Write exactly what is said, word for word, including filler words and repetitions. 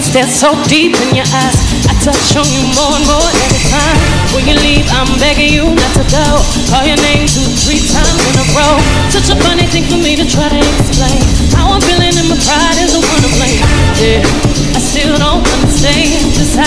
Stare so deep in your eyes. I touch on you more and more every time. When you leave, I'm begging you not to go. Call your name two, three times in a row. Such a funny thing for me to try to explain. How I'm feeling and my pride is the one to blame. Yeah, I still don't understand just how